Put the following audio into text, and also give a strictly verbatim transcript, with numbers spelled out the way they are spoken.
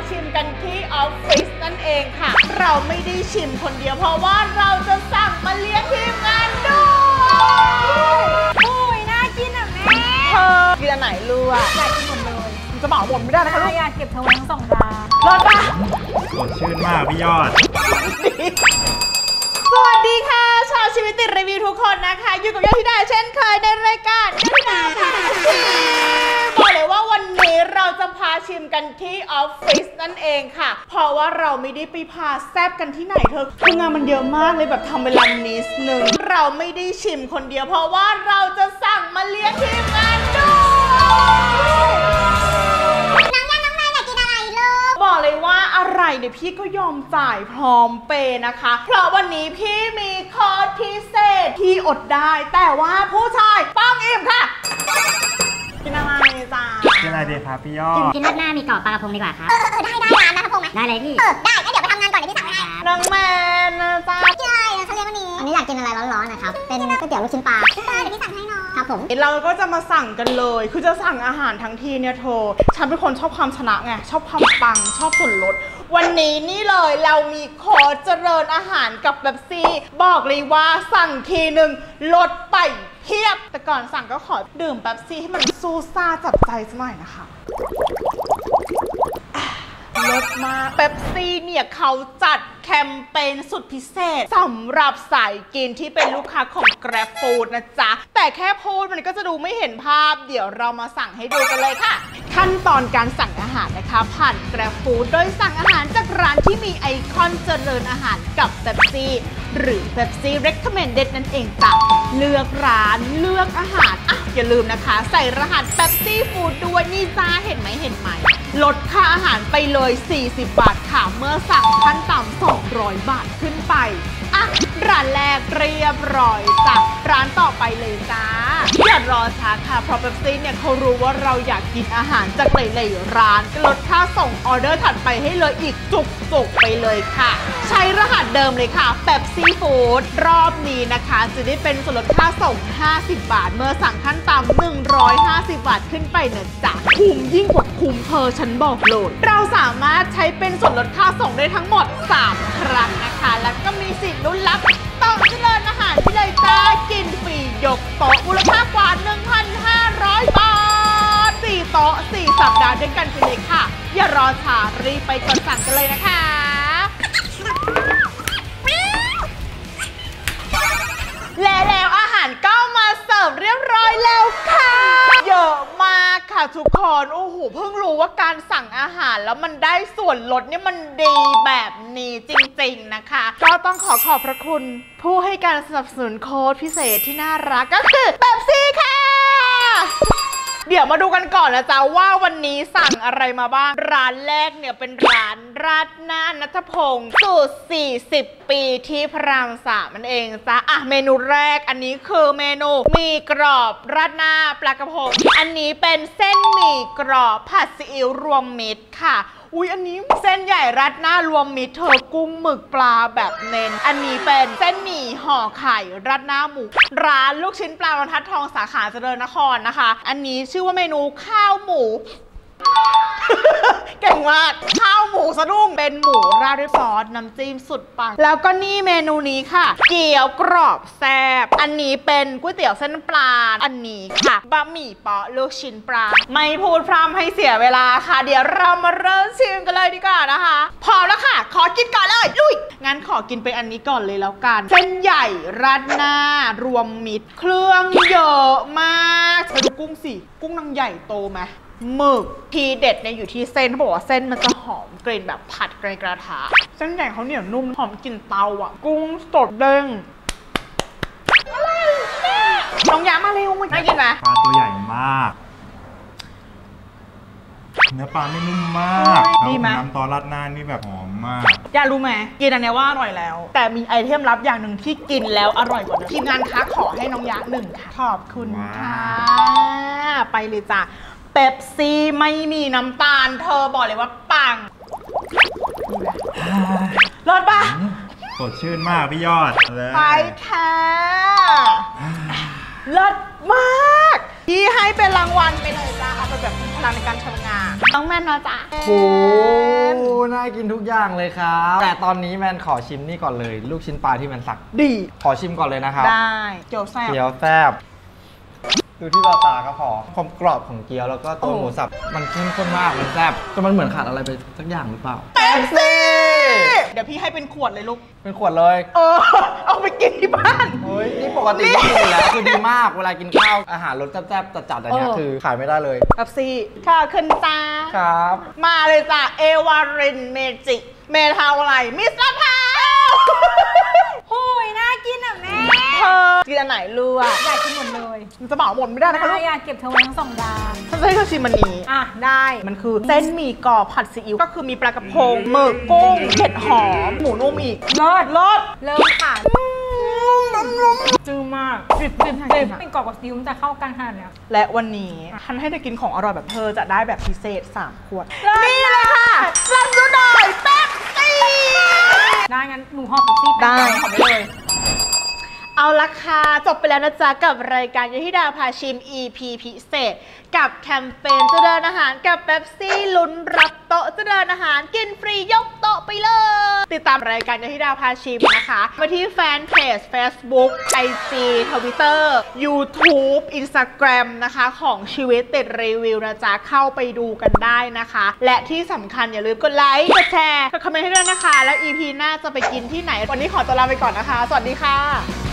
ชิมกันที่ออฟฟิศนั่นเองค่ะเราไม่ได้ชิมคนเดียวเพราะว่าเราจะสั่งมาเลี้ยงทีมงานด้วยโอ้ยน่ากินอ่ะแม่เธอกินอันไหนรู้อ่ะอยากกินหมดเลยจะเหมาหมดไม่ได้นะคะลูกอยากเก็บเธอไว้ทั้งสองร้านรอดปะสดชื่นมากพี่ยอดสวัสดีค่ะชาวชีวิตติดรีวิวทุกคนนะคะอยู่กับยอดธิดาเช่นเคยในรายการยอดธิดาพาชิมบอกเลยว่าวันนี้เราจะพาชิมกันที่ออฟฟิศนั่นเองค่ะเพราะว่าเราไม่ได้ไปพาแซบกันที่ไหนเธอคืองานมันเยอะมากเลยแบบทำเวลานิดนึงเราไม่ได้ชิมคนเดียวเพราะว่าเราจะสั่งมาเลี้ยงทีมงานด้วยบอกเลยว่าอะไรเนี่ยพี่ก็ยอมจ่ายพร้อมเปย์นะคะเพราะวันนี้พี่มีคอร์สพิเศษที่อดได้แต่ว่าผู้ชายป้องอิ่มค่ะกินอะไรจ้ากินอะไรดีครับพี่ยอดกินรสหน้ามีกรอบปลากระพงดีกว่าครับเออเออได้ได้ร้านนะกระพงไหมได้เลยพี่เออได้งั้นเดี๋ยวไปทำงานก่อนเดี๋ยวพี่สั่งให้น้องแมนนะจ้ากินอะไรนะเขาเรียกวันนี้วันนี้อยากกินอะไรร้อนๆนะครับเป็นก๋วยเตี๋ยวลูกชิ้นปลาเออเดี๋ยวพี่สั่งให้น้องครับผมเราก็จะมาสั่งกันเลยคือจะสั่งอาหารทั้งทีเนี่ยโทรฉันเป็นคนชอบความชนะไงชอบความปังชอบส่วนลดวันนี้นี่เลยเรามีโค้ดเจริญอาหารกับแบบซีบอกเลยว่าสั่งทีหนึ่งลดไปเพียบแต่ก่อนสั่งก็ขอดื่มแบบซีให้มันซูซ่าจับใจสักหน่อยนะคะลดมาเป๊ปซี่เนี่ยเขาจัดแคมเปญสุดพิเศษสำหรับสายกินที่เป็นลูกค้าของ Grab Food นะจ๊ะแต่แค่พูดมันก็จะดูไม่เห็นภาพเดี๋ยวเรามาสั่งให้ดูกันเลยค่ะขั้นตอนการสั่งอาหารนะคะผ่าน Grab Food โดยสั่งอาหารจากร้านที่มีไอคอนเจริญอาหารกับเป๊ปซี่หรือ Pepsi Recommended นั่นเองจ้ะเลือกร้านเลือกอาหารอ่ะอย่าลืมนะคะใส่รหัส Pepsi Food ด้วยนี่จ้าเห็นไหมเห็นไหมลดค่าอาหารไปเลยสี่สิบบาทค่ะเมื่อสั่งขั้นต่ำสองร้อยบาทขึ้นไปอ่ะร้านแรกเรียบร้อยจ้ะร้านต่อไปเลยจ้าอย่ารอช้าค่ะเพราะ Pepsi เนี่ยเขารู้ว่าเราอยากกินอาหารจากหลายๆร้านก็ลดค่าส่งออเดอร์ถัดไปให้เลยอีกจุกๆไปเลยค่ะใช้รหัสเดิมเลยค่ะ Pepsi Food รอบนี้นะคะจะได้เป็นส่วนลดค่าส่งห้าสิบบาทเมื่อสั่งขั้นต่ำหนึ่งร้อยห้าสิบบาทขึ้นไปนะจ๊ะคุ้มยิ่งกว่าคุ้มเธอฉันบอกเลยเราสามารถใช้เป็นส่วนลดค่าส่งได้ทั้งหมดสามครั้งนะคะแล้วก็มีสิทธิ์ลุ้นรับต่อเจริญอาหารที่เลยจ้ากินฟรียกโต๊ะมูลค่ากว่า หนึ่งพันห้าร้อย บาทสี่โต๊ะสี่สัปดาห์ด้วยกันไปเลยค่ะอย่ารอช้ารีบไปกดสั่งกันเลยนะคะและแล้วอาหารก็มาเสิร์ฟเรียบร้อยแล้วค่ะเยอะมากค่ะทุกคนโอ้โหเพิ่งรู้ว่าการสั่งอาหารแล้วมันได้ส่วนลดเนี่ยมันดีแบบนี้จริงๆนะคะก็ต้องขอขอบพระคุณผู้ให้การสนับสนุนโค้ดพิเศษที่น่ารักก็คือเป๊ปซี่ค่ะเดี๋ยวมาดูกันก่อนนะจ๊ะว่าวันนี้สั่งอะไรมาบ้างร้านแรกเนี่ยเป็นร้านราดหน้าณัฐพงศ์สูตรสี่สิบปีที่พระรามสามนั่นเองจ้ะอ่ะเมนูแรกอันนี้คือเมนูหมี่กรอบราดหน้าปลากระพงอันนี้เป็นเส้นหมี่กรอบผัดซีอิ๊วรวมมิตรค่ะอุ้ยอันนี้เส้นใหญ่รัดหน้ารวมมิตรเธอกุ้งหมึกปลาแบบเน้นอันนี้เป็นเส้นหมี่ห่อไข่รัดหน้าหมูร้านลูกชิ้นปลาบรรทัดทองสาขาเจริญนครนะคะอันนี้ชื่อว่าเมนูข้าวหมูเก่งมากข้าวหมูสะดุ้งเป็นหมูราดด้วยซอสน้ำจิ้มสุดปังแล้วก็นี่เมนูนี้ค่ะเกี๊ยวกรอบแซ่บอันนี้เป็นก๋วยเตี๋ยวเส้นปลาอันนี้ค่ะบะหมี่เปาะลูกชิ้นปลาไม่พูดพร่ำให้เสียเวลาค่ะเดี๋ยวเรามาเริ่มชิมกันเลยดีกว่านะคะพร้อมแล้วค่ะขอกินก่อนเลยลุยงั้นขอกินเป็นอันนี้ก่อนเลยแล้วกันเส้นใหญ่ราดหน้ารวมมิตรเครื่องเยอะมากเธอดูกุ้งสิกุ้งนางใหญ่โตไหมหมึกทีเด็ดเนี่ยอยู่ที่เส้นเขาบอกว่าเส้นมันจะหอมกลิ่นแบบผัดในกระทะเส้นใหญ่เขาเหนียวนุ่มหอมกลิ่นเตาอ่ะกุ้งสดเด้งอะไรเนี่ยน้องยามาเร็วมากินไหมปลาตัวใหญ่มากเนื้อปลาไม่นุ่มมากดีไหมน้ำตอราดหน้านี่แบบหอมมากอยากรู้ไหมกินอันนี้ว่าอร่อยแล้วแต่มีไอเทมลับอย่างหนึ่งที่กินแล้วอร่อยกว่านั้นทีมงานคะขอให้น้องยาหนึ่งค่ะขอบคุณค่ะไปเลยจ้ะเป๊ปซี่ไม่มีน้ำตาลเธอบอกเลยว่าปังรอดปะสดชื่นมากพี่ยอดไปค่ะเลิศมากพี่ให้เป็นรางวัลไปเลยจ้าเอาไปแบบพลังในการทำงานต้องแม่นนะจ๊ะโอ้น่ากินทุกอย่างเลยครับแต่ตอนนี้แมนขอชิมนี่ก่อนเลย ลูกชิ้นปลาที่แมนสั่งดีขอชิมก่อนเลยนะครับได้เกี๊ยวแซ่บเกี๊ยวแซ่บดูที่แววตาก็พอความกรอบของเกี๊ยวแล้วก็ตัวโอ้หมูสับมันเข้มข้นมากมันแซ่บแต่มันเหมือนขาดอะไรไปสักอย่างหรือเปล่าเป๊ปซี่เดี๋ยวพี่ให้เป็นขวดเลยลูกเป็นขวดเลยเออ เอาไปกินที่บ้านเฮ้ยนี่ปกติก็กินอยู่แล้วคือดีมากเวลากินข้าวอาหารรสแซ่บๆจัดๆอะไรเงี้ยเออคือขายไม่ได้เลยเป๊ปซี่ค่ะขึ้นจ้าครับมาเลยจ้ะเอวารินเมจิเมทาวอะไรมิสลาพาวโอ้ยน่ากินอ่ะแม่เธอกินอันไหนเลือกอยากกินหมดเลยมันจะเหมาหมดไม่ได้นะคะลูได้กอยากเก็บเธอไว้ทั้งสองดานฉันจะให้เธอชิมมันนี้อ่ะได้มันคือเส้นหมี่กรอบผัดซีอิ๊วก็คือมีปลากระพงหมึกกุ้งเห็ดหอมหมูนุ่มอีกเลิศรสเริ่มค่ะจืดมากจิบจิบจิบเป็นกรอบกับซีอิ๊วมันจะเข้ากันขนาดเนี้ยและวันนี้ฉันให้เธอกินของอร่อยแบบเธอจะได้แบบพิเศษสามขวดนี่เลยค่ะซันดูหน่อยแป๊บซี่ได้งั้นหนูหอบกับซี่ไปได้ก่อนขอไปเลย เอาละค่ะจบไปแล้วนะจ๊ะกับรายการยธิดาพาชิม อี พี พิเศษ กับแคมเปญจะเดินอาหารกับเป๊ปซี่ลุ้นรับโต๊ะจะเดินอาหารกินฟรียกโต๊ะไปเลย ติดตามรายการยธิดาพาชิมนะคะมาที่แฟนเพจ Facebook ไอ จี Twitter YouTube Instagram นะคะของชีวิตติดรีวิวนะจ๊ะเข้าไปดูกันได้นะคะ และที่สำคัญอย่าลืมกดไลค์กดแชร์กดคอมเมนต์ให้ด้วยนะคะแล้ว อี พี หน้าจะไปกินที่ไหนวันนี้ขอตัวลาไปก่อนนะคะสวัสดีค่ะ